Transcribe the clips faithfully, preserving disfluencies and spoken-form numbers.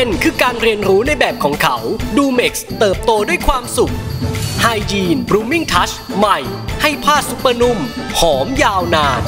ล่นคือการเรียนรู้ในแบบของเขาดูเม็กซ์เติบโตด้วยความสุขไฮยีนบรูมมิ่งทัชใหม่ให้ผ้าซุปเปอร์นุ่มหอมยาวนาน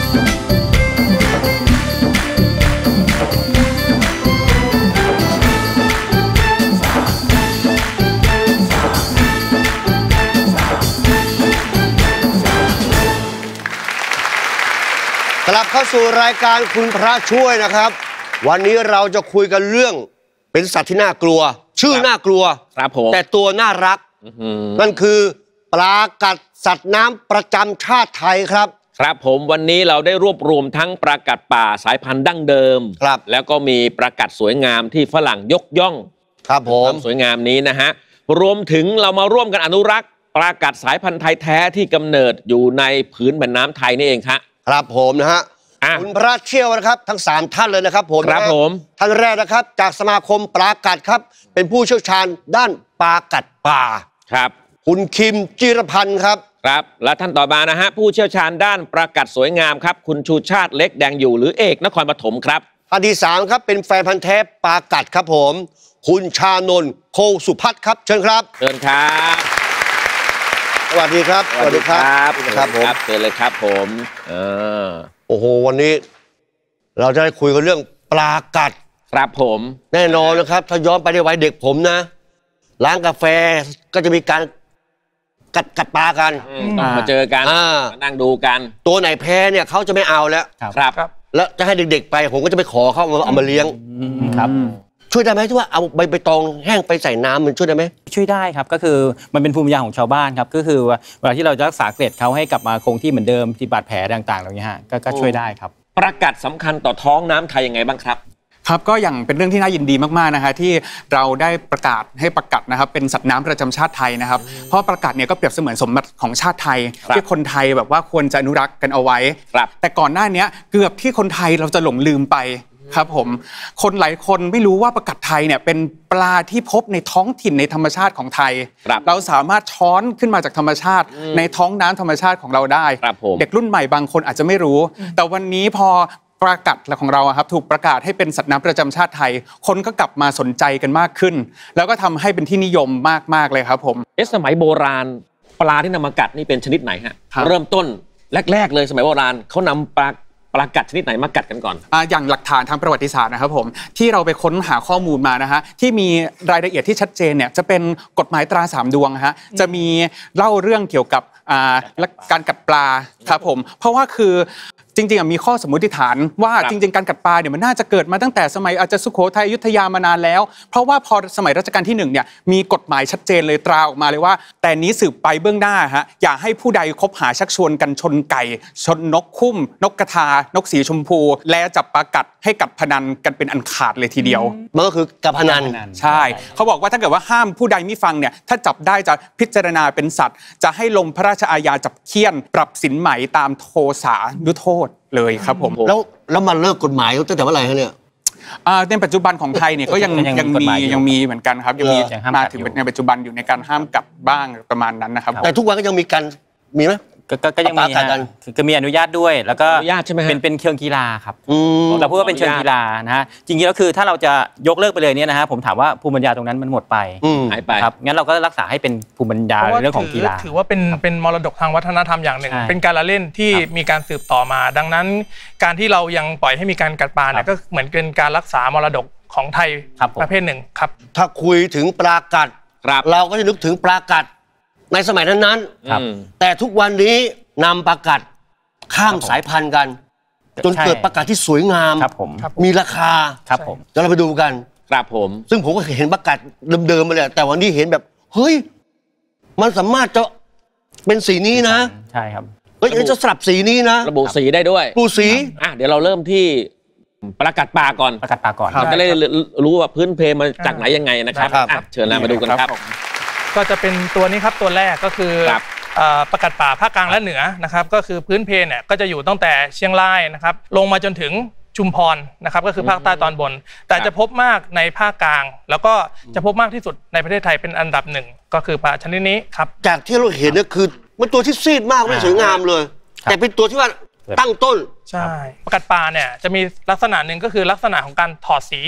กลับเข้าสู่รายการคุณพระช่วยนะครับวันนี้เราจะคุยกันเรื่องเป็นสัตว์ที่น่ากลัวชื่อน่ากลัวครับผมแต่ตัวน่ารักนั่นคือปลากัดสัตว์น้ำประจำชาติไทยครับครับผมวันนี้เราได้รวบรวมทั้งปลากัดป่าสายพันธุ์ดั้งเดิมครับแล้วก็มีปลากัดสวยงามที่ฝรั่งยกย่องครับผมสวยงามนี้นะฮะรวมถึงเรามาร่วมกันอนุรักษ์ปลากัดสายพันธุ์ไทยแท้ที่กำเนิดอยู่ในผืนแผ่นน้ำไทยนี่เองครับครับผมนะฮะคุณพระเชี่ยวนะครับทั้งสามท่านเลยนะครับผมครับผมท่านแรกนะครับจากสมาคมปลากัดครับเป็นผู้เชี่ยวชาญด้านปลากัดป่าครับคุณคิมจิรพันธ์ครับครับและท่านต่อมานะฮะผู้เชี่ยวชาญด้านปลากัดสวยงามครับคุณชูชาติเล็กแดงอยู่หรือเอกนครปฐมครับท่านที่สามครับเป็นแฟนพันธุ์แท้ปลากัดครับผมคุณชานนท์โคสุพัฒน์ครับเชิญครับเชิญครับสวัสดีครับสวัสดีครับครับผมเชิญเลยครับผมเออโอ้โหวันนี้เราจะได้คุยกันเรื่องปลากัดครับผมแน่นอนนะครับถ้าย้อนไปในวัยเด็กผมนะร้านกาแฟก็จะมีการกัดกัดปลากันมาเจอกันนั่งดูกันตัวไหนแพ้เนี่ยเขาจะไม่เอาแล้วครับแล้วจะให้เด็กๆไปผมก็จะไปขอเขาเอามาเลี้ยงครับช่วยได้ไหมที่ว่าเอาใบใบตองแห้งไปใส่น้ำมันช่วยได้ไหมช่วยได้ครับก็คือมันเป็นภูมิปัญญาของชาวบ้านครับก็คือว่าเวลาที่เราจะรักษาเกล็ดเขาให้กลับมาคงที่เหมือนเดิมที่บาดแผลต่างๆเหล่านี้ฮะก็ช่วยได้ครับปลากัดสำคัญต่อท้องน้ำไทยยังไงบ้างครับครับก็อย่างเป็นเรื่องที่น่ายินดีมากๆนะคะที่เราได้ประกาศให้ปลากัดนะครับเป็นสัตว์น้ำประจำชาติไทยนะครับเพราะปลากัดเนี่ยก็เปรียบเสมือนสมบัติของชาติไทยที่คนไทยแบบว่าควรจะอนุรักษ์กันเอาไว้แต่ก่อนหน้านี้เกือบที่คนไทยเราจะหลงลืมไปครับผมคนหลายคนไม่รู้ว่าปลากัดไทยเนี่ยเป็นปลาที่พบในท้องถิ่นในธรรมชาติของไทยเราสามารถช้อนขึ้นมาจากธรรมชาติในท้องน้ำธรรมชาติของเราได้เด็กรุ่นใหม่บางคนอาจจะไม่รู้แต่วันนี้พอปลากัดของเราครับถูกประกาศให้เป็นสัตว์น้ำประจำชาติไทยคนก็กลับมาสนใจกันมากขึ้นแล้วก็ทำให้เป็นที่นิยมมากๆเลยครับผมเอ๊ะสมัยโบราณปลาที่นำมากัดนี่เป็นชนิดไหนฮะเริ่มต้นแรกๆเลยสมัยโบราณเขานำปลาปลากัดชนิดไหนมากัดกันก่อนอ่าอย่างหลักฐานทางประวัติศาสตร์นะครับผมที่เราไปค้นหาข้อมูลมานะฮะที่มีรายละเอียดที่ชัดเจนเนี่ยจะเป็นกฎหมายตราสามดวงฮะจะมีเล่าเรื่องเกี่ยวกับอ่าการกัดปลาครับผมเพราะว่าคือจริงๆมีข้อสมมติฐานว่าจริงๆการกัดปลาเนี่ยมันน่าจะเกิดมาตั้งแต่สมัยอาจจะสุโขทัยอยุธยามานานแล้วเพราะว่าพอสมัยรัชกาลที่หนึ่งเนี่ยมีกฎหมายชัดเจนเลยตราออกมาเลยว่าแต่นี้สืบไปเบื้องหน้าฮะอย่าให้ผู้ใดคบหาชักชวนกันชนไก่ชนนกคุ้มนกกระทานกสีชมพูและจับปลากัดให้กัดพนันกันเป็นอันขาดเลยทีเดียวมันก็คือกับพนันใช่เขาบอกว่าถ้าเกิดว่าห้ามผู้ใดไม่ฟังเนี่ยถ้าจับได้จะพิจารณาเป็นสัตว์จะให้ลงพระราชอาญาจับเฆี่ยนปรับสินไหมตามโทสานุโทษเลยครับผมแล้วแล้วมันเลิกกฎหมายตั้งแต่เมื่อไหร่ฮะเนี่ยในปัจจุบันของไทยเนี่ยก็ยังยังมียังมีเหมือนกันครับยังมีมาถึงในปัจจุบันอยู่ในการห้ามกัดบ้างประมาณนั้นนะครับแต่ทุกวันก็ยังมีการมีไหมก็ยังมีก็มีอนุญาตด้วยแล้วก็อนุญาตใช่ไหมเป็นเป็นเชิงกีฬาครับเราพูดว่าเป็นเชิงกีฬานะฮะจริงๆแล้วคือถ้าเราจะยกเลิกไปเลยเนี่ยนะฮะผมถามว่าภูมิปัญญาตรงนั้นมันหมดไปหายไปครับงั้นเราก็รักษาให้เป็นภูมิปัญญาเรื่องของกีฬาถือว่าเป็นเป็นมรดกทางวัฒนธรรมอย่างหนึ่งเป็นการละเล่นที่มีการสืบต่อมาดังนั้นการที่เรายังปล่อยให้มีการกัดปลาเนี่ยก็เหมือนเป็นการรักษามรดกของไทยประเภทหนึ่งครับถ้าคุยถึงปลากัดเราก็จะนึกถึงปลากัดในสมัยนั้นๆแต่ทุกวันนี้นำปลากัดข้ามสายพันธุ์กันจนเกิดปลากัดที่สวยงามมีราคาครับผมเดี๋ยวเราไปดูกันครับผมซึ่งผมก็เห็นปลากัดเดิมๆมาเลยแต่วันนี้เห็นแบบเฮ้ยมันสามารถจะเป็นสีนี้นะใช่ครับเฮ้ยจะสลับสีนี้นะระบุสีได้ด้วยระบุสีอ่ะเดี๋ยวเราเริ่มที่ปลากัดปลาก่อนปลากัดปลาก่อนเราจะได้รู้ว่าพื้นเพมาจากไหนยังไงนะครับเชิญมาดูกันครับก็จะเป็นตัวนี้ครับตัวแรกก็คือปลากัดป่าภาคกลางและเหนือนะครับก็คือพื้นเพเนี่ยก็จะอยู่ตั้งแต่เชียงรายนะครับลงมาจนถึงชุมพรนะครับก็คือภาคใต้ตอนบนแต่จะพบมากในภาคกลางแล้วก็จะพบมากที่สุดในประเทศไทยเป็นอันดับหนึ่งก็คือปลาชนิดนี้ครับจากที่เราเห็นเนี่ยคือมันตัวที่ซีดมากไม่สวยงามเลยแต่เป็นตัวที่ว่าตั้งต้นใช่ปลากัดป่าเนี่ยจะมีลักษณะหนึ่งก็คือลักษณะของการถอดสี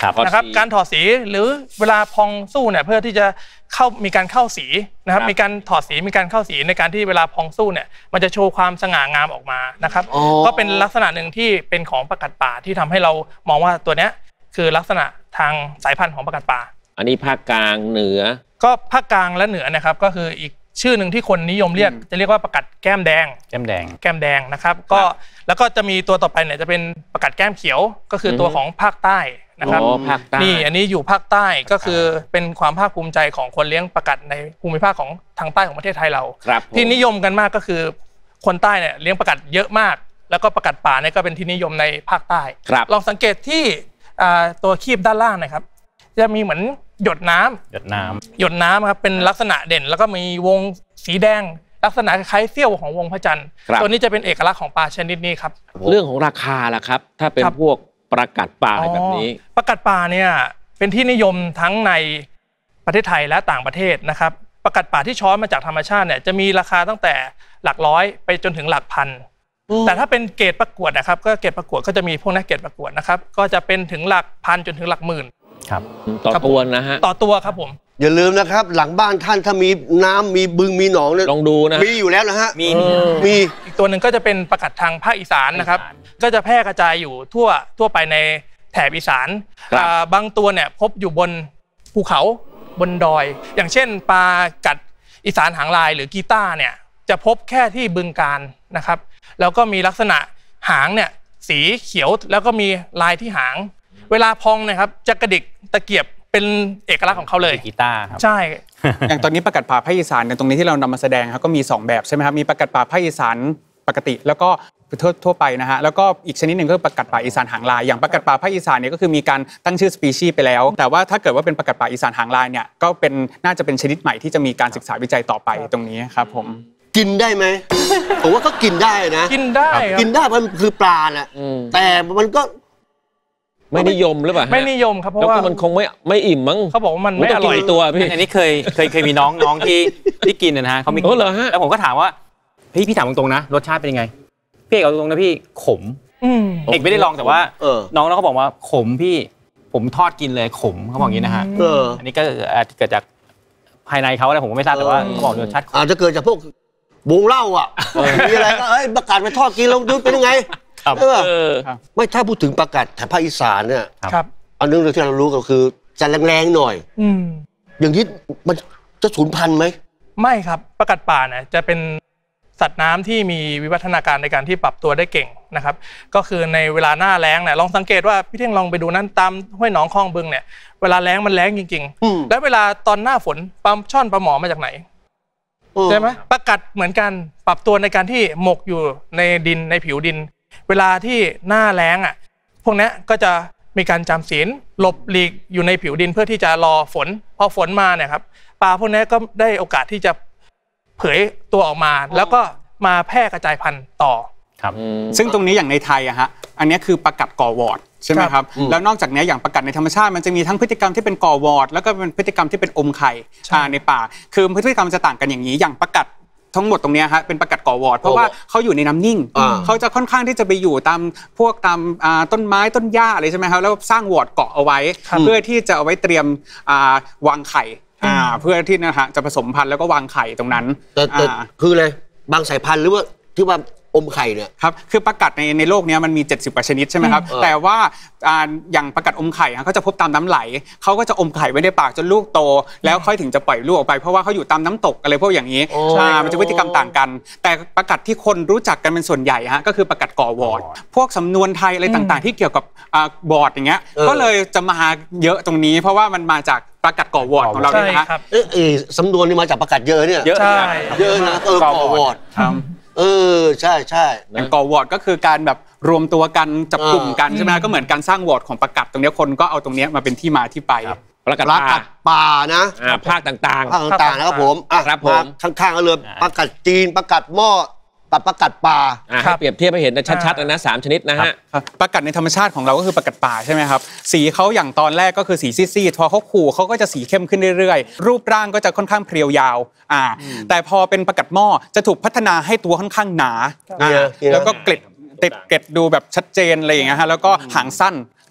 นะครับการถอดสีหรือเวลาพองสู้เนี่ยเพื่อที่จะเข้ามีการเข้าสีนะครับมีการถอดสีมีการเข้าสีในการที่เวลาพองสู้เนี่ยมันจะโชว์ความสง่างามออกมานะครับก็เป็นลักษณะหนึ่งที่เป็นของประกัดป่าที่ทำให้เรามองว่าตัวเนี้ยคือลักษณะทางสายพันธุ์ของประกัดป่าอันนี้ภาคกลางเหนือก็ภาคกลางและเหนือนะครับก็คืออีกชื่อหนึ่งที่คนนิยมเรียกจะเรียกว่าประกัดแก้มแดงแก้มแดงแก้มแดงนะครับก็แล้วก็จะมีตัวต่อไปเนี่ยจะเป็นประกัดแก้มเขียวก็คือตัวของภาคใต้นะครับนี่อันนี้อยู่ภาคใต้ก็คือเป็นความภาคภูมิใจของคนเลี้ยงประกัดในภูมิภาคของทางใต้ของประเทศไทยเราที่นิยมกันมากก็คือคนใต้เนี่ยเลี้ยงประกัดเยอะมากแล้วก็ประกัดป่าเนี่ยก็เป็นที่นิยมในภาคใต้ลองสังเกตที่ตัวคีบด้านล่างนะครับจะมีเหมือนหยดน้ำหยดน้ำหยดน้ำครับเป็นลักษณะเด่นแล้วก็มีวงสีแดงลักษณะคล้ายเสี้ยวของวงพระจันทร์ตัวนี้จะเป็นเอกลักษณ์ของปลาชนิดนี้ครับเรื่องของราคาล่ะครับถ้าเป็นพวกประกัดป่าอะไรแบบนี้ประกัดป่าเนี่ยเป็นที่นิยมทั้งในประเทศไทยและต่างประเทศนะครับประกัดป่าที่ช้อนมาจากธรรมชาติเนี่ยจะมีราคาตั้งแต่หลักร้อยไปจนถึงหลักพันแต่ถ้าเป็นเกรดประกวดนะครับก็เกรดประกวดก็จะมีพวกนักเกรดประกวดนะครับก็จะเป็นถึงหลักพันจนถึงหลักหมื่นครับต่อตัวนะฮะต่อตัวครับผมอย่าลืมนะครับหลังบ้านท่านถ้ามีน้ำมีบึงมีหนองเนี่ยลองดูนะมีอยู่แล้วนะฮะมีมีอีกตัวหนึ่งก็จะเป็นประกัดทางภาคอีสานนะครับก็จะแพร่กระจายอยู่ทั่วทั่วไปในแถบอีสานบางตัวเนี่ยพบอยู่บนภูเขาบนดอยอย่างเช่นปลากัดอีสานหางลายหรือกีต้าเนี่ยจะพบแค่ที่บึงกาฬนะครับแล้วก็มีลักษณะหางเนี่ยสีเขียวแล้วก็มีลายที่หางเวลาพองนะครับจะกระดิกตะเกียบเป็นเอกลักษณ์ของเขาเลยกีตาร์ครับใช่อย่างตอนนี้ประกัดป่าภาคอีสานในตรงนี้ที่เรานำมาแสดงครับก็มีสองแบบใช่ไหมครับมีประกัดป่าภาคอีสานปกติแล้วก็ทั่วทั่วไปนะฮะแล้วก็อีกชนิดหนึ่งก็คือประกัดป่าอีสานหางลายอย่างประกัดป่าภาคอีสานเนี่ยก็คือมีการตั้งชื่อสปีชีส์ไปแล้วแต่ว่าถ้าเกิดว่าเป็นประกัดป่าอีสานหางลายเนี่ยก็เป็นน่าจะเป็นชนิดใหม่ที่จะมีการศึกษาวิจัยต่อไปตรงนี้ครับผมกินได้ไหมผมว่าก็กินได้นะกินได้กินได้มันคือปลาแหละแต่มันก็ไม่นิยมหรือเปล่าไม่นิยมครับเพราะว่ามันคงไม่ไม่อิ่มมั้งเขาบอกว่ามันไม่อร่อยตัวพี่อันนี้เคยเคยเคยมีน้องน้องที่ที่กินนะฮะเขามีโอ้เหรอฮะแล้วผมก็ถามว่าพี่พี่ถามตรงๆนะรสชาติเป็นยังไงพี่เอาตรงๆนะพี่ขมเอกไม่ได้ลองแต่ว่าน้องเขาบอกว่าขมพี่ผมทอดกินเลยขมเขาบอกอย่างนี้นะฮะอันนี้ก็อาจจะเกิดจากภายในเขาอะไรผมก็ไม่ทราบแต่ว่าเขาบอกรสชาติอาจจะเกิดจากพวกวงเล่าอ่ะมีอะไรก็เอ้ยประกาศไปทอดกินลองดูเป็นยังไงเออไม่ถ้าพูดถึงประกาศแถบภาคอีสานเนี่ยอันนึงที่เรารู้ก็คือจะแรงๆหน่อยอย่างที่มันจะสูญพันธุ์ไหมไม่ครับประกาศป่าเนี่ยจะเป็นสัตว์น้ำที่มีวิวัฒนาการในการที่ปรับตัวได้เก่งนะครับก็คือในเวลาหน้าแล้งเนี่ยลองสังเกตว่าพี่เท่งลองไปดูนั้นตามห้วยหนองคลองบึงเนี่ยเวลาแล้งมันแล้งจริงๆแล้วเวลาตอนหน้าฝนปลาช่อนปลาหมอมาจากไหนใช่ไหมประกัดเหมือนกันปรับตัวในการที่หมกอยู่ในดินในผิวดินเวลาที่หน้าแล้งอ่ะพวกนี้ก็จะมีการจำศีลหลบหลีกอยู่ในผิวดินเพื่อที่จะรอฝนพอฝนมาเนี่ยครับปลาพวกนี้ก็ได้โอกาสที่จะเผยตัวออกมาแล้วก็มาแพร่กระจายพันธุ์ต่อครับซึ่งตรงนี้อย่างในไทยอะฮะอันนี้คือประกัดก่อวอร์ดใช่ไหมครับแล้วนอกจากนี้อย่างประกัดในธรรมชาติมันจะมีทั้งพฤติกรรมที่เป็นก่อวอร์ดแล้วก็เป็นพฤติกรรมที่เป็นอมไข่ในป่าคือพฤติกรรมจะต่างกันอย่างนี้อย่างประกัดทั้งหมดตรงนี้ฮะเป็นประกัดก่อวอร์ดเพราะว่าเขาอยู่ในน้ำนิ่งเขาจะค่อนข้างที่จะไปอยู่ตามพวกตามต้นไม้ต้นหญ้าอะไรใช่ไหมครับแล้วสร้างวอร์ดเกาะเอาไว้เพื่อที่จะเอาไว้เตรียมวางไข่เพื่อที่นะฮะจะผสมพันธุ์แล้วก็วางไข่ตรงนั้นแต่คืออะไรบางสายพันธุ์หรือว่าที่ว่าอมไข่เนี่ยครับคือประกัดในในโลกนี้มันมีเจ็ดสิบกว่าชนิดใช่ไหมครับแต่ว่าอย่างประกัดอมไข่เขาจะพบตามน้ำไหลเขาก็จะอมไข่ไว้ในปากจนลูกโตแล้วค่อยถึงจะปล่อยลูกออกไปเพราะว่าเขาอยู่ตามน้ำตกอะไรพวกอย่างนี้มันจะพฤติกรรมต่างกันแต่ประกัดที่คนรู้จักกันเป็นส่วนใหญ่ฮะก็คือประกัดก่อวอร์ดพวกสำนวนไทยอะไรต่างๆที่เกี่ยวกับบอร์ดอย่างเงี้ยก็เลยจะมาเยอะตรงนี้เพราะว่ามันมาจากประกัดก่อวอร์ดของเราเนี่ยนะเออสำนวนนี่มาจากประกัดเยอะเนี่ยเยอะเยอะนะเออก่อวอร์ดเออใช่ใช่อย่างก่อวอร์ดก็คือการแบบรวมตัวกันจับกลุ่มกันใช่ไหมก็เหมือนการสร้างวอร์ดของประกัดตรงนี้คนก็เอาตรงนี้มาเป็นที่มาที่ไปประกัดป่านะภาคต่างๆภาคต่างๆนะครับผมครับผมข้างๆก็เลยประกัดจีนประกัดหม้อกับประกัดป่าให้เปรียบเทียบให้เห็นชัดๆเลยนะสามชนิดนะฮะประกัดในธรรมชาติของเราก็คือประกัดป่าใช่ไหมครับสีเขาอย่างตอนแรกก็คือสีซีดๆพอเขาขู่เขาก็จะสีเข้มขึ้นเรื่อยๆรูปร่างก็จะค่อนข้างเพรียวยาวอ่าแต่พอเป็นประกัดหม้อจะถูกพัฒนาให้ตัวค่อนข้างหนาแล้วก็เกล็ดติดเกล็ดดูแบบชัดเจนอะไรอย่างเงี้ยฮะแล้วก็หางสั้น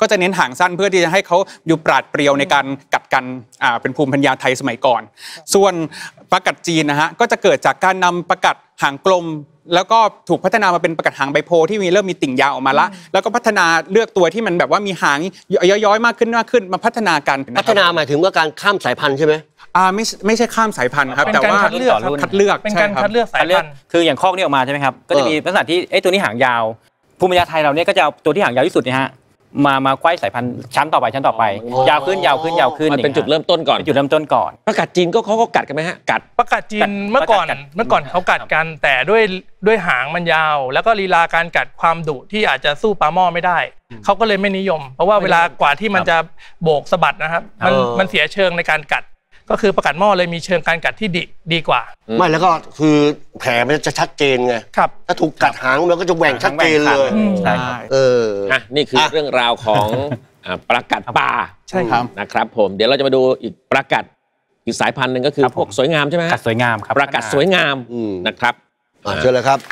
ก็จะเน้นหางสั้นเพื่อที่จะให้เขาดูปราดเปรียวในการกัดกันอ่าเป็นภูมิปัญญาไทยสมัยก่อนส่วนปลากัดจีนนะฮะก็จะเกิดจากการนำปลากัดหางกลมแล้วก็ถูกพัฒนามาเป็นปลากัดหางใบโพที่มีเริ่มมีติ่งยาวออกมาละแล้วก็พัฒนาเลือกตัวที่มันแบบว่ามีหางย้อยๆมากขึ้นมากขึ้นมาพัฒนากันพัฒนาหมายถึงว่าการข้ามสายพันธุ์ใช่ไหมอ่าไม่ไม่ใช่ข้ามสายพันธุ์ครับแต่ว่าคัดเลือกคัดเลือกเป็นการคัดเลือกสายพันธุ์คืออย่างคอกนี้ออกมาใช่ไหมครับก็จะมีลักษณะที่ไอ้ตัวนี้หางยาวภูมิปัญญาไทยเราเนี่ยก็จะเอาตัวที่หางยาวที่สุดเนี่ยฮะมามาไขว้สายพันธุ์ชั้นต่อไปชั้นต่อไปยาวขึ้นยาวขึ้นยาวขึ้นมันเป็นจุดเริ่มต้นก่อนเป็นจุดเริ่มต้นก่อนปลากัดจีนก็เขาก็กัดกันไหมฮะกัดปลากัดจีนเมื่อก่อนเมื่อก่อนเขากัดกันแต่ด้วยด้วยหางมันยาวแล้วก็ลีลาการกัดความดุที่อาจจะสู้ปลาหม้อไม่ได้เขาก็เลยไม่นิยมเพราะว่าเวลากว่าที่มันจะโบกสะบัดนะครับมันมันเสียเชิงในการกัดก็คือปลากัดหม้อเลยมีเชิงการกัดที่ดีดีกว่าไม่แล้วก็คือแผลมันจะชัดเจนไงครับถ้าถูกกัดหางมันก็จะแหว่งชัดเจนเลยใช่เอออ่ะนี่คือเรื่องราวของปลากัดป่าใช่ครับนะครับผมเดี๋ยวเราจะมาดูอีกปลากัดอีกสายพันธุ์หนึ่งก็คือพวกสวยงามใช่ไหมกัดสวยงามครับปลากัดสวยงามนะครับเชิญเลยครับ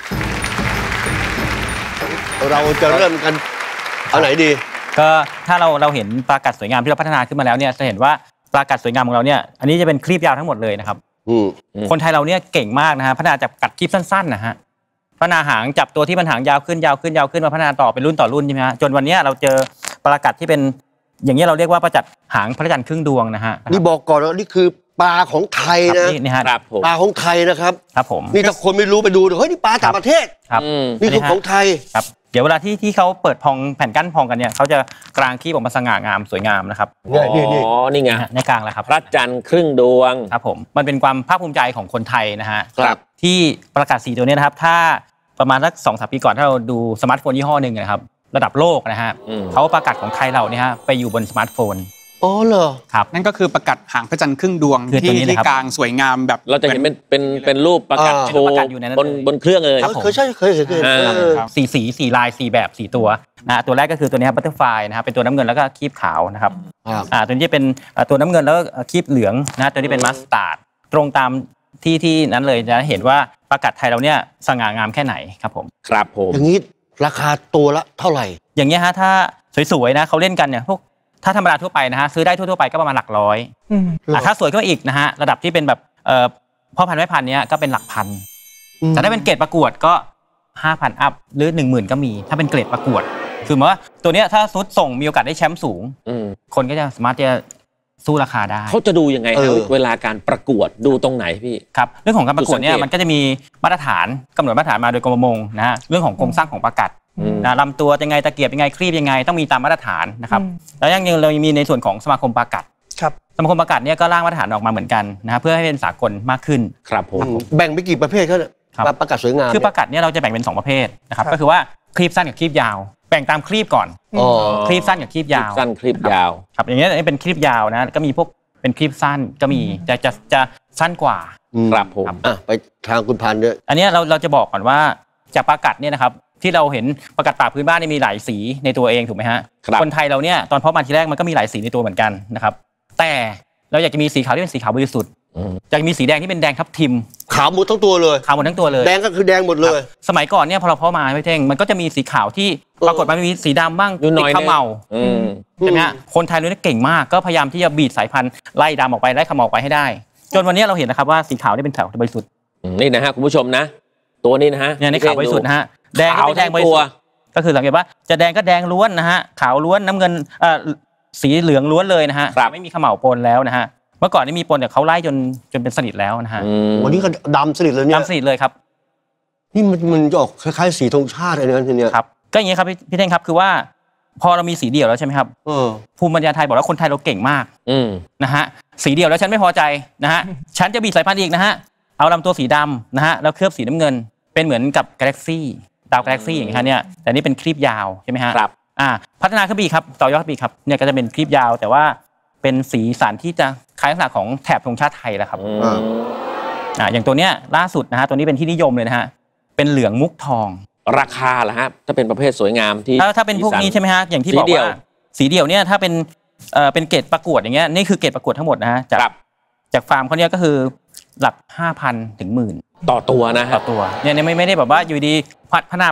เราจะเริ่มกันเอาไหนดีก็ถ้าเราเราเห็นปลากัดสวยงามที่เราพัฒนาขึ้นมาแล้วเนี่ยจะเห็นว่าปลากัดสวยงามของเราเนี่ยอันนี้จะเป็นครีบยาวทั้งหมดเลยนะครับคนไทยเราเนี่ยเก่งมากนะฮะพัฒนาจากกัดครีบสั้นๆนะฮะพัฒนาหางจับตัวที่มันหางยาวขึ้นยาวขึ้นยาวขึ้นมาพัฒนาต่อเป็นรุ่นต่อรุ่นใช่ไหมฮะจนวันนี้เราเจอปลากัดที่เป็นอย่างนี้เราเรียกว่าปลากัดหางพระจันทร์ครึ่งดวงนะฮะนี่บอกก่อนว่านี่คือปลาของไทยนะนี่ฮะปลาของไทยนะครับครับผมนี่ถ้าคนไม่รู้ไปดูเฮ้ยนี่ปลาต่างประเทศครับนี่คือของไทยครับเดี๋ยวเวลาที่ที่เขาเปิดพองแผ่นกั้นพองกันเนี่ยเขาจะกลางขี้ออกมาสง่างามสวยงามนะครับอ๋อนี่ไงในกลางแล้วครับพระจันทร์ครึ่งดวงครับผมมันเป็นความภาคภูมิใจของคนไทยนะฮะครับที่ประกาศสีตัวนี้นะครับถ้าประมาณสักสองสามปีก่อนถ้าเราดูสมาร์ทโฟนยี่ห้อหนึ่งนะครับระดับโลกนะฮะเขาประกาศของไทยเราเนี่ยฮะไปอยู่บนสมาร์ทโฟนอ๋อเหรอครับนั่นก็คือประกัดหางพระจันทร์ครึ่งดวงที่ที่กลางสวยงามแบบเราจะเห็นเป็นเป็นเป็นรูปประกัดโชว์บนบนเครื่องเลยเคยใช่เคยเห็นเคยเห็นสีสีสีลายสีแบบสีตัวนะตัวแรกก็คือตัวนี้บัตเตอร์ไฟนะครับเป็นตัวน้ำเงินแล้วก็คีบขาวนะครับอ่าตัวนี้เป็นตัวน้ำเงินแล้วก็คีบเหลืองนะตัวนี้เป็นมัสตาร์ดตรงตามที่ที่นั้นเลยจะเห็นว่าประกัดไทยเราเนี่ยสง่างามแค่ไหนครับผมครับผมอย่างนี้ราคาตัวละเท่าไหร่อย่างเงี้ยฮะถ้าสวยๆนะเขาเล่นกันเนี่ยพวกถ้าธรรมดาทั่วไปนะฮะซื้อได้ทั่วๆไปก็ประมาณหลักร้อยอ่าถ้าสวยขึ้นอีกนะฮะระดับที่เป็นแบบเอ่อพ่อพันธุ์แม่พันธุ์เนี้ยก็เป็นหลักพันแต่ถ้าเป็นเกรดประกวดก็ห้าพันอัพหรือ หนึ่งหมื่น ก็มีถ้าเป็นเกรดประกวดคือหมายว่าตัวเนี้ยถ้าซุดส่งมีโอกาสได้แชมป์สูงคนก็จะสามารถจะสู้ราคาได้เขาจะดูยังไงเวลาการประกวดดูตรงไหนพี่ครับเรื่องของการประกวดเนี่ยมันก็จะมีมาตรฐานกำหนดมาตรฐานมาโดยกรมประมงนะฮะเรื่องของโครงสร้างของประกัดนะลำตัวยังไงตะเกียบยังไงครีบยังไงต้องมีตามมาตรฐานนะครับแล้วยังเรามีในส่วนของสมาคมประกัดครับสมาคมประกัดเนี่ยก็ร่างมาตรฐานออกมาเหมือนกันนะฮะเพื่อให้เป็นสากลมากขึ้นครับผมแบ่งไปกี่ประเภทครับประกัดสวยงามคือประกัดเนี่ยเราจะแบ่งเป็นสองประเภทนะครับก็คือว่าครีบสั้นกับครีบยาวแบ่งตามครีบก่อนครีบสั้นกับครีบยาวสั้นครีบยาวครับอย่างเงี้ยเป็นครีบยาวนะก็มีพวกเป็นคลิปสั้นก็มีจะจะจะสั้นกว่าครับผมอ่ะไปทางคุณพันธุ์ด้วยอันนี้เราเราจะบอกก่อนว่าจากประกัดเนี่ยนะครับที่เราเห็นประกัดป่าพื้นบ้านนี่มีหลายสีในตัวเองถูกไหมฮะคนไทยเราเนี่ยตอนเพาะมาทีแรกมันก็มีหลายสีในตัวเหมือนกันนะครับแต่เราอยากจะมีสีขาวที่เป็นสีขาวบริสุทธิ์อยากมีสีแดงที่เป็นแดงทับทิมขาวหมดทั้งตัวเลยขาวหมดทั้งตัวเลยแดงก็คือแดงหมดเลยสมัยก่อนเนี่ยพอเราเพาะมาพี่เท่งมันก็จะมีสีขาวที่ปรากฏมันมีสีดำบ้างติดขมเหลาใช่ไหมฮะคนไทยเราเนี่ยเก่งมากก็พยายามที่จะบีดสายพันธุ์ไล่ดำออกไปไล่ขมเหลาออกไปให้ได้จนวันนี้เราเห็นนะครับว่าสีขาวนี่เป็นขาวบริสุทธิ์นี่นะฮะคุณผู้ชมนะตัวนี้นะฮะเนี่ยในขาวบริสุทธิ์นะฮะแดงก็เป็นแดงบริสุทธิ์ก็คือสังเกตว่าจะแดงก็แดงล้วนนะฮะขาวล้วนน้ำเงินเอ่อสีเหลืองล้วนเลยนะฮะไม่มีขมเหลาปนแล้วนะฮะเมื่อก่อนนี่มีปนแต่เขาไล่จนจนเป็นสนิทแล้วนะฮะวันนี้ก็ดำสนิทเลยเนี่ยดำสนิทเลยครับนี่มันมันออกคล้ายๆสีธงชาติอะไรนั่นทีเนี้ยครับก็อย่างนี้ครับพี่เท่งครับคือว่าพอเรามีสีเดี่ยวแล้วใช่ไหมครับภูมิปัญญาไทยบอกว่าคนไทยเราเก่งมากนะฮะสีเดี่ยวแล้วฉันไม่พอใจนะฮะฉันจะบีบสายพันธุ์อีกนะฮะเอาลำตัวสีดำนะฮะแล้วเคลือบสีน้ำเงินเป็นเหมือนกับกาแล็กซี่ดาวกาแล็กซี่อย่างเงี้ยเนี่ยแต่นี่เป็นครีบยาวใช่ไหมฮะครับอ่าพัฒนาขึ้นไปครับต่อยอดไปครับเนี่ยก็จะเป็นครีบยาวแต่ว่าเป็นสีสันที่จะคล้ายลักษณะของแถบธงชาติไทยแล้วครับอ่าอย่างตัวเนี้ยล่าสุดนะฮะตัวนี้เป็นที่นิยมเลยนะฮะเป็นเหลืองมุกทองราคาล่ะฮะถ้าเป็นประเภทสวยงามที่ถ้าถ้าเป็นพวกนี้ใช่ไหมฮะอย่างที่บอกว่าสีเดี่ยวเนี่ยถ้าเป็นเอ่อเป็นเกรดประกวดอย่างเงี้ยนี่คือเกรดประกวดทั้งหมดนะฮะจากจากฟาร์มเขาเนี่ยก็คือหลักห้าพันถึงหมื่นต่อตัวนะฮะต่อตัวเนี่ยไม่ไม่ได้แบบว่าอยู่ดีพัฒนาปุ๊บ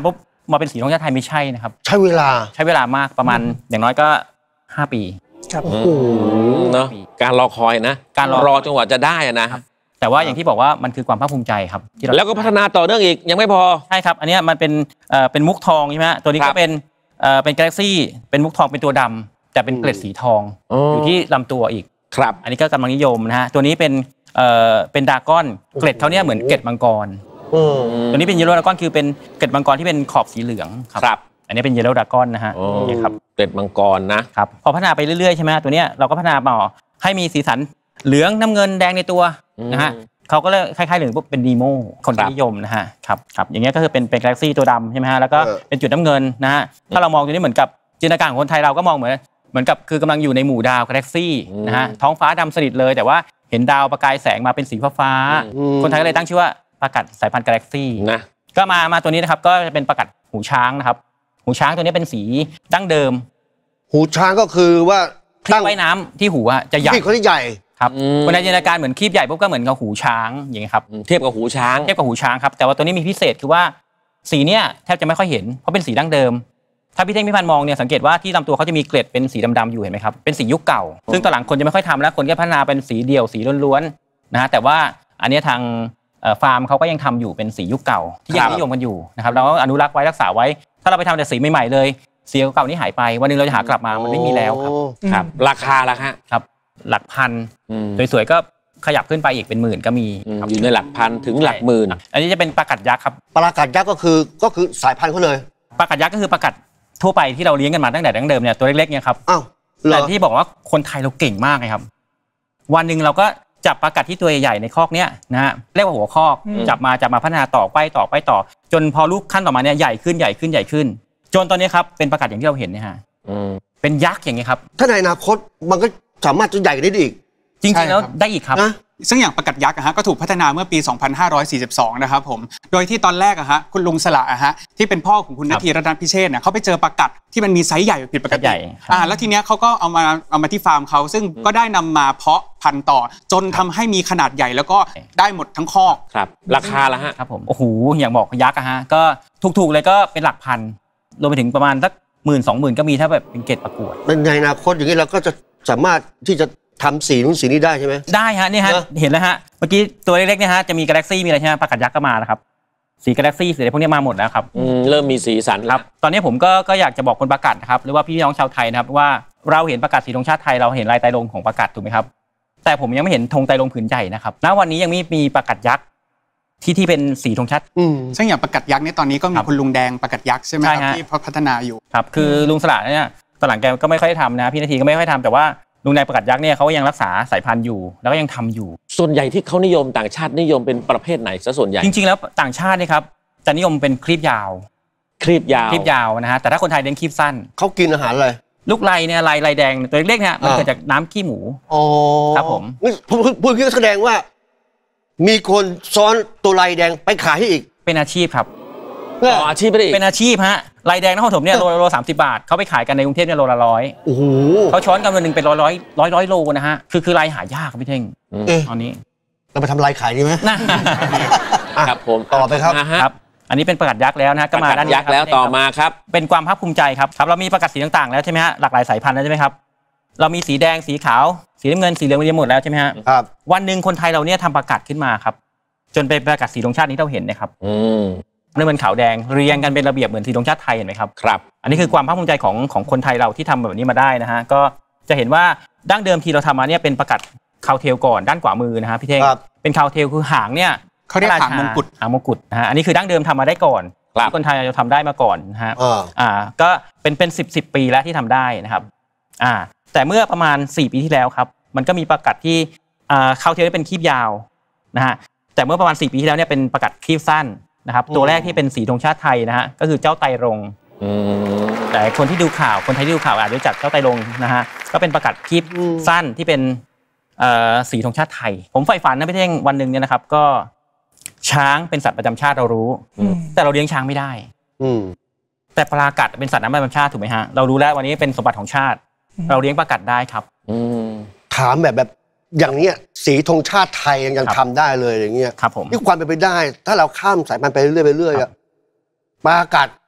มาเป็นสีธงชาติไทยไม่ใช่นะครับใช้เวลาใช้เวลามากประมาณอย่างน้อยก็ห้าปีครับโอ้โหเนาะการรอคอยนะการรอจนกว่าจะได้นะแต่ว่าอย่างที่บอกว่ามันคือความภาคภูมิใจครับแล้วก็พัฒนาต่อเนื่องอีกยังไม่พอใช่ครับอันนี้มันเป็นเอ่อเป็นมุกทองใช่ไหมตัวนี้ก็เป็นเอ่อเป็นกาแล็กซี่เป็นมุกทองเป็นตัวดำแต่เป็นเกล็ดสีทองอยู่ที่ลำตัวอีกครับอันนี้ก็กำลังนิยมนะฮะตัวนี้เป็นเอ่อเป็นดราก้อนเกล็ดเขาเนี่ยเหมือนเกล็ดมังกรตัวนี้เป็นเยลโล่ดราก้อนคือเป็นเกล็ดมังกรที่เป็นขอบสีเหลืองครับอันนี้เป็นเยลโล่ดราก้อนนะฮะนี่ครับเกล็ดมังกรนะครับพอพัฒนาไปเรื่อยๆใช่ไหมตัวเนี้ยเราก็พัฒนาต่อให้มีสีสันเหลืองน้ำเงินแดงในตัวนะฮะเขาก็เลยคล้ายๆเหลืองปุ๊บเป็นนีโม่คนนิยมนะฮะครับครับอย่างเงี้ยก็คือเป็นเป็นกาแล็กซี่ตัวดำใช่ไหมฮะแล้วก็เป็นจุดน้ำเงินนะฮะถ้าเรามองตัวนี้เหมือนกับจินตนาการของคนไทยเราก็มองเหมือนเหมือนกับคือกำลังอยู่ในหมู่ดาวกาแล็กซี่นะฮะท้องฟ้าดำสนิทเลยแต่ว่าเห็นดาวประกายแสงมาเป็นสีฟ้าคนไทยก็เลยตั้งชื่อว่าปลากัดสายพันธุ์กาแล็กซี่นะก็มามาตัวนี้นะครับก็จะเป็นปลากัดหูช้างนะครับหูช้างตัวนี้เป็นสีดั้งเดิมหูช้างก็คือว่าตั้งไว้น้ำที่หูอะจะใหญ่ที่เขาใหญ่ครับคนในจินตนาการเหมือนครีบใหญ่ปุ๊บก็เหมือนกับหูช้างอย่างเงี้ยครับเทียบกับหูช้างเทียบกับหูช้างครับแต่ว่าตัวนี้มีพิเศษคือว่าสีเนี้ยแทบจะไม่ค่อยเห็นเพราะเป็นสีดั้งเดิมถ้าพี่เท่งพี่พันมองเนี่ยสังเกตว่าที่ลำตัวเขาจะมีเกล็ดเป็นสีดำๆอยู่เห็นไหมครับเป็นสียุคเก่าซึ่งตอนหลังคนจะไม่ค่อยทำแล้วคนก็พัฒนาเป็นสีเดี่ยวสีล้วนๆนะฮะแต่ว่าอันนี้ทางฟาร์มเขาก็ยังทำอยู่เป็นสียุคเก่าที่ยังนิยมกันอยู่นะครับเราก็อนุรักษ์ไว้รักษาไว้ถ้าเราไปทำแต่สีใหม่ๆเลยสีเก่านี้หายไปวันนึงเราจะหากลับมามันไม่มีแล้วครับครับราคาล่ะฮะครับหลักพันสวยๆก็ขยับขึ้นไปอีกเป็นหมื่นก็มีอยู่ในหลักพันถึงหลักหมื่นอันนี้จะเป็นปลากัดยักษ์ครับปลากัดยักษ์ก็คือก็คือสายพันธุ์เขาเลยปลากัดยักษ์ก็คือปลากัดทั่วไปที่เราเลี้ยงกันมาตั้งแต่ดั้งเดิมเนี่ยตัวเล็กๆเนี่ยครับอ้าวแต่ที่บอกว่าคนไทยเราเก่งมากเลยครับวันนึงเราก็จับปลากัดที่ตัวใหญ่ในคอกเนี้ยนะฮะเรียกว่าหัวคอกจับมาจับมาพัฒนาต่อไปต่อไปต่อจนพอลูกขั้นต่อมาเนี่ยใหญ่ขึ้นใหญ่ขึ้นใหญ่ขึ้นจนตอนนี้ครับเป็นปลากัดอย่างที่เราเห็นเนี่ยฮะเป็นยักษ์อย่างเงี้ยครับถ้าในอนาคตมันก็สามารถจะใหญ่กว่านี้อีกจริงๆแล้วได้อีกครับซึ่งอย่างปลากัดยักษ์อะฮะก็ถูกพัฒนาเมื่อปี สองพันห้าร้อยสี่สิบสอง นะครับผมโดยที่ตอนแรกอะฮะคุณลุงสละอะฮะที่เป็นพ่อของคุณนาทีรัตนพิเชษเนี่ยเขาไปเจอปลากัดที่มันมีไซส์ใหญ่ผิดปกติอ่าแล้วทีเนี้ยเขาก็เอามาเอามาที่ฟาร์มเขาซึ่งก็ได้นำมาเพาะพันธุ์ต่อจนทำให้มีขนาดใหญ่แล้วก็ได้หมดทั้งคอกครับราคาละฮะครับผมโอ้โหอย่างบอกยักษ์อะฮะก็ถูกๆเลยก็เป็นหลักพันรวมไปถึงประมาณสักหมื่นสองหมื่นก็มีถ้าแบบเป็นเกรดประกวดในอนาคตอย่างนี้เราก็จะสามารถที่จะทำสีนู้นสีนี้ได้ใช่ไหมได้ฮะนี่ฮะเห็นแล้วฮะเมื่อกี้ตัวเล็กๆเนี่ยฮะจะมีกาแล็กซี่มีอะไรใช่ไหมปลากัดยักษ์ก็มานะครับสีกาแล็กซี่สีอะไรพวกนี้มาหมดแล้วครับเริ่มมีสีสันครับตอนนี้ผมก็ก็อยากจะบอกคนปลากัดนะครับหรือว่าพี่น้องชาวไทยนะครับว่าเราเห็นปลากัดสีธงชาติไทยเราเห็นลายไตรรงของปลากัดถูกไหมครับแต่ผมยังไม่เห็นธงไตรรงผืนใหญ่นะครับณวันนี้ยังไม่มีปลากัดยักษ์ที่ที่เป็นสีธงชาติซึ่งอย่างปลากัดยักษ์เนี่ยตอนนี้ก็มีคุณลุงแดงปลากัดยักษ์ใช่ไหมครับที่พัฒนาอยู่ครับคือลุงสละเนี่ยตอนหลังแกก็ไม่ค่อยทำนะพี่นาทีก็ไม่ค่อยทำแต่ว่าลุงนายปลากัดยักษ์เนี่ยเขายังรักษาสายพันธุ์อยู่แล้วก็ยังทำอยู่ส่วนใหญ่ที่เขานิยมต่างชาตินิยมเป็นประเภทไหนซะส่วนใหญ่จริงๆแล้วต่างชาตินี่ครับจะนิยมเป็นครีบยาวครีบยาวครีบยาวนะฮะแต่ถ้าคนไทยเลี้ยงครีบสั้นเขากินอาหารอะไรลูกไลเนี่ยไลไลแดงตัวเล็กๆเนี่ยมันเกิดจากน้ำขี้หมูอ๋อครับผมนี่พูดคิดแสดงว่ามีคนซ้อนตัวไลแดงไปขายให้อีกเป็นอาชีพครับอ๋ออาชีพไม่ได้เป็นอาชีพฮะไลแดงนครปฐมเนี่ยโลโลสามสิบบาทเขาไปขายกันในกรุงเทพเนี่ยโลละร้อยโอ้โหเขาช้อนกันวันหนึ่งเป็นร้อยร้อยร้อยร้อยโลนะฮะคือคือไลหายากครับพี่เท่งตอนนี้เราไปทำไลขายดีไหมครับผมต่อไปครับครับอันนี้เป็นปลากัดยักษ์แล้วนะก็มาด้านยักษ์แล้วต่อมาครับเป็นความภาคภูมิใจครับครับเรามีปลากัดสีต่างๆแล้วใช่ไหมฮะหลากหลายสายพันธุ์แล้วใช่ไหมครับเรามีสีแดงสีขาวสีน้ำเงินสีเหลืองมีหมดแล้วใช่ไหมฮะครับวันหนึ่งคนไทยเราเนี่ยทำปลากัดขึ้นมาครับจนเป็นปลากัดสีธงชาตินี้เราเห็นนะครับเนื้อมันขาวแดงเรียงกันเป็นระเบียบเหมือนสีธงชาติไทยเห็นไหมครับครับอันนี้คือความภาคภูมิใจของของคนไทยเราที่ทำแบบนี้มาได้นะฮะก็จะเห็นว่าดั้งเดิมทีเราทำมาเนี่ยเป็นปลากัดคาวเทลก่อนด้านขวามือนะฮะพี่เท่งเป็นคาวเทลคือหางเนี่ยเขาเรียกหางมงกุฎหางมงกุฎนะฮะอันนี้คือดั้งเดิมทำมาได้ก่อนคนไทยเราทำได้มาก่อนนะฮะอ่าก็เป็นเป็นสิบสิบปีแล้วที่ทำได้นะครับอ่าแต่เมื่อประมาณสี่ปีที่แล้วครับมันก็มีปลากัดที่อ่าคาวเทลเป็นคีบยาวนะฮะแต่เมื่อประมาณสี่ปีที่แล้วเนี่ยเป็นปลากัดคีบสั้นนะครับตัวแรกที่เป็นสีธงชาติไทยนะฮะก็คือเจ้าไตรรงแต่คนที่ดูข่าวคนไทยที่ดูข่าวอาจจะรู้จักเจ้าไตรรงนะฮะก็เป็นปลากัดคีบสั้นที่เป็นสีธงชาติไทยผมใฝ่ฝันนะพี่เท่งวันหนึ่งเนี่ยนะครับก็ช้างเป็นสัตว์ประจำชาติเรารู้แต่เราเลี้ยงช้างไม่ได้แต่ปลากัดเป็นสัตว์น้ำประจำชาติถูกไหมฮะเรารู้แล้ววันนี้เป็นสมบัติของชาติเราเลี้ยงปลากัดได้ครับถามแบบแบบอย่างนี้สีธงชาติไทยยังยังทำได้เลยอย่างเงี้ยครับผมนี่ความเป็นไปได้ถ้าเราข้ามสายพันธุ์ไปเรื่อยไปเรื่อยอะปลากัด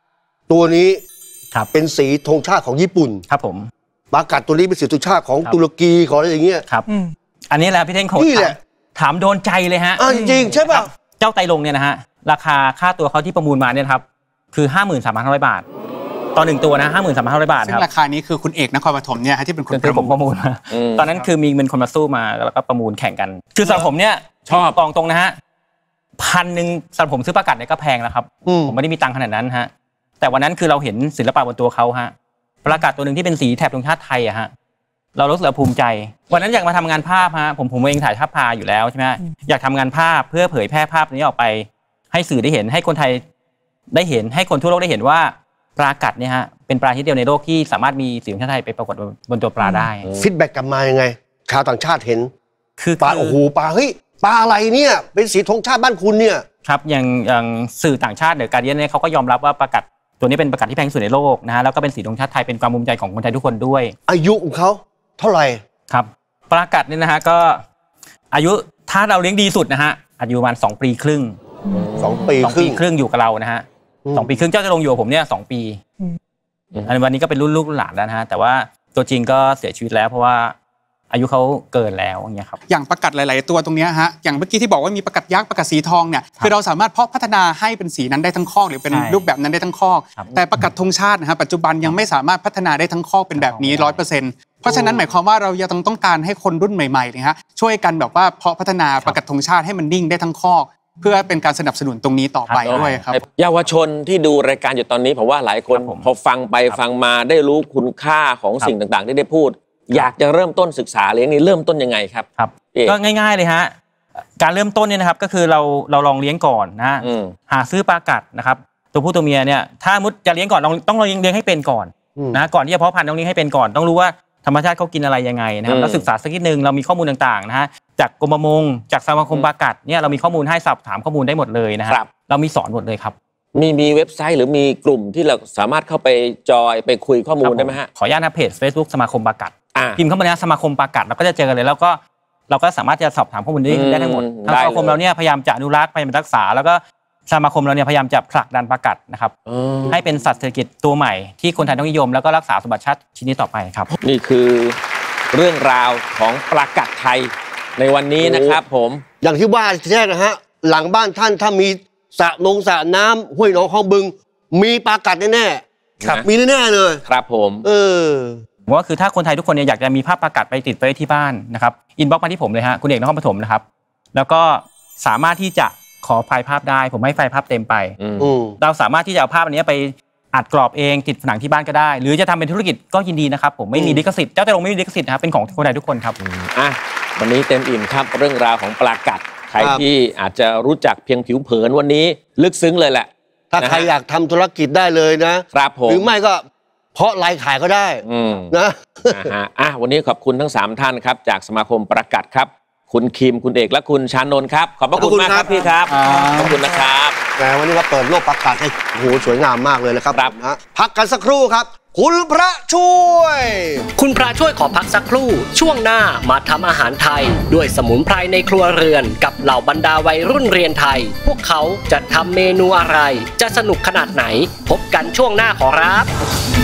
ตัวนี้เป็นสีธงชาติของญี่ปุ่นครับผมปลากัดตัวนี้เป็นสีธงชาติของตุรกีของอะไรอย่างเงี้ยครับอันนี้แหละพี่เท่งโคตรถามโดนใจเลยฮะจริงๆใช่ป่ะเจ้าไตรลงเนี่ยนะฮะราคาค่าตัวเขาที่ประมูลมาเนี่ยครับคือ ห้าหมื่นสามพันห้าร้อย บาทต่อหนึ่งตัวนะ ห้าหมื่นสามพันห้าร้อย บาทครับซึ่งราคานี้คือคุณเอกนครปฐมเนี่ยที่เป็นคนประมูลมาตอนนั้นคือมีเป็นคนมาสู้มาแล้วก็ประมูลแข่งกันคือสำหรับผมเนี่ยชอบกองตรงนะฮะพันหนึ่งสำหรับผมซื้อปลากัดเนี่ยก็แพงแล้วครับผมไม่ได้มีตังค์ขนาดนั้นฮะแต่วันนั้นคือเราเห็นศิลปะบนตัวเขาฮะปลากัดตัวหนึ่งที่เป็นสีแถบธงชาติไทยอะฮะเรารู้สึกภูมิใจวันนั้นอยากมาทำงานภาพฮะผมผมเองถ่ายภาพพาอยู่แล้วใช่ไหมอยากทำงานภาพเพื่อเผยแพร่ภาพนี้ออกไปให้สื่อได้เห็นให้คนไทยได้เห็นให้คนทั่วโลกได้เห็นว่าปลากัดเนี่ยฮะเป็นปลาที่เดียวในโลกที่สามารถมีสีธงชาติไทยไปปรากฏบนตัวปลาได้ฟีดแบ็กกลับมายังไงชาวต่างชาติเห็นคือปลาโอ้โหปลาเฮ้ยปลาอะไรเนี่ยเป็นสีธงชาติบ้านคุณเนี่ยครับอย่างอย่างสื่อต่างชาติเดอะการ์เดียนเนี่ยเขาก็ยอมรับว่าปลากัดตัวนี้เป็นปลากัดที่แพงที่สุดในโลกนะฮะแล้วก็เป็นสีธงชาติไทยเป็นความภูมิใจของคนไทยทุกคนด้วยอายุของเขาเท่าไหร่ครับปลากัดเนี่ยนะฮะก็อายุถ้าเราเลี้ยงดีสุดนะฮะอายุประมาณสองปีครึ่งสองปีครึ่งครึ่งอยู่กับเรานะฮะสองปีครึ่งเจ้าจะลงอยู่กับผมเนี่ยสองปีอันวันนี้ก็เป็นรุ่นลูกหลานแล้วนะฮะแต่ว่าตัวจริงก็เสียชีวิตแล้วเพราะว่าอายุเขาเกินแล้วอย่างเงี้ยครับอย่างปลากัดหลายๆตัวตรงนี้ฮะอย่างเมื่อกี้ที่บอกว่ามีปลากัดยักษ์ปลากัดสีทองเนี่ยคือเราสามารถเพาะพัฒนาให้เป็นสีนั้นได้ทั้งคอกหรือเป็นรูปแบบนั้นได้ทั้งคอกแต่ปลากัดธงชาตินะฮะปัจจุบันยังไม่สามารถพัฒนาได้ทั้งคอกเป็นแบบนี้ ร้อยเปอร์เซ็นต์ เพราะฉะนั้นหมายความว่าเรายังต้องการให้คนรุ่นใหม่ๆเนี่ยฮะช่วยกันแบบว่าเพาะพัฒนาปลากัดธงชาติให้มันนิ่งได้ทั้งคอกเพื่อเป็นการสนับสนุนตรงนี้ต่อไปด้วยครับเยาวชนที่ดูรายการอยู่ตอนนี้ผมว่าหลายคนพอฟังไปฟังมาได้รู้คุณค่าของสิ่งต่างๆที่ได้พูดอยากจะเริ่มต้นศึกษาเลี้ยงนี่เริ่มต้นยังไงครับครับก็ง่ายๆเลยฮะการเริ่มต้นเนี่ยนะครับก็คือเราเราลองเลี้ยงก่อนนะหาซื้อปลากัดนะครับตัวผู้ตัวเมียเนี่ยถ้ามุดจะเลี้ยงก่อนต้องลองเลี้ยงให้เป็นก่อนนะก่อนที่จะเพาะพันธุ์ต้องเลี้ยงให้เป็นก่อนต้องรู้ว่าธรรมชาติเขากินอะไรยังไงนะครับแล้วศึกษาสักนิดนึงเรามีข้อมูลต่างๆนะฮะจากกรมประมงจากสมาคมปลากัดเนี่ยเรามีข้อมูลให้สอบถามข้อมูลได้หมดเลยนะครับเรามีสอนหมดเลยครับมีมีเว็บไซต์หรือมีกลุ่มที่เราสามารถเข้าไปจอยไปคุยข้อมูลได้ไหมฮะขออนุญาตนะเพจ Facebook สมาคมปลากัดพิมพ์เข้ามาในสมาคมปลากัดเราก็จะเจอกันเลยแล้วก็เราก็สามารถจะสอบถามข้อมูลได้ทั้งหมดทางสมาคมเราเนี่ยพยายามจะอนุรักษ์พยายามรักษาแล้วก็สมาคมเราเนี่ยพยายามจะผลักดันปลากัดนะครับให้เป็นสัตว์เศรษฐกิจตัวใหม่ที่คนไทยต้องนิยมแล้วก็รักษาสมบัติชาติชิ้นนี้ต่อไปครับนี่คือเรื่องราวของปลากัดไทยในวันนี้นะครับผมอย่างที่ว่าแท้นะฮะหลังบ้านท่านถ้ามีสระนงสระน้ำห้วยหนองคลองบึงมีปลากัดแน่ๆครับมีแน่ๆเลยครับผมเออผมว่าคือถ้าคนไทยทุกคนเนี่ยอยากจะมีภาพปลากัดไปติดไว้ที่บ้านนะครับอินบ็อกซ์มาที่ผมเลยฮะคุณเอกนครปฐมนะครับแล้วก็สามารถที่จะขอไฟล์ภาพได้ผมให้ไฟล์ภาพเต็มไปเราสามารถที่จะเอาภาพอันนี้ไปอัดกรอบเองติดผนังที่บ้านก็ได้หรือจะทำเป็นธุรกิจก็ยินดีนะครับผมไม่มีลิขสิทธิ์เจ้าจะลงไม่มีลิขสิทธิ์นะครับเป็นของคนไทยทุกคนครับอ่ะวันนี้เต็มอิ่มครับเรื่องราวของปลากัดใครที่อาจจะรู้จักเพียงผิวเผินวันนี้ลึกซึ้งเลยแหละถ้าใครอยากทำธุรกิจได้เลยนะครับผมหรือไม่ก็เพาะลายขายก็ได้นะอ่ะวันนี้ขอบคุณทั้งสามท่านครับจากสมาคมปลากัดครับคุณคิมคุณเอกและคุณชานนท์ครับขอบพระคุณมากครับพี่ครับขอบคุณนะครับแต่วันนี้เราเปิดโลกปลากัดให้โหสวยงามมากเลยนะครับนะพักกันสักครู่ครับคุณพระช่วยคุณพระช่วยขอพักสักครู่ช่วงหน้ามาทำอาหารไทยด้วยสมุนไพรในครัวเรือนกับเหล่าบรรดาวัยรุ่นเรียนไทยพวกเขาจะทำเมนูอะไรจะสนุกขนาดไหนพบกันช่วงหน้าขอรับ